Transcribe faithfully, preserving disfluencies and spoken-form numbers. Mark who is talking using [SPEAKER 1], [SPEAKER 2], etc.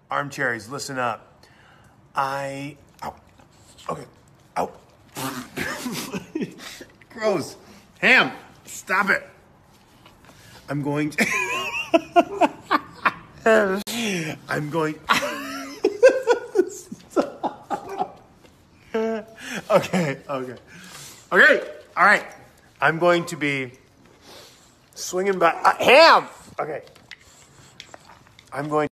[SPEAKER 1] armchairs, listen up. I, ow, okay, ow. Gross. Ham, stop it. I'm going to, I'm going, stop. Okay, okay. Okay, all right. I'm going to be swinging by, uh, Ham. Okay. I'm going